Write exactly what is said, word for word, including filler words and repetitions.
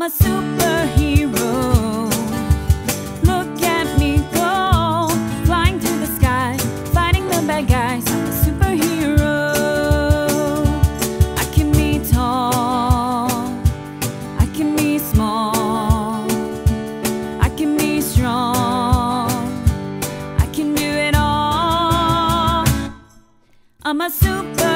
I'm a superhero. Look at me go, flying through the sky, fighting the bad guys. I'm a superhero. I can be tall, I can be small, I can be strong, I can do it all. I'm a super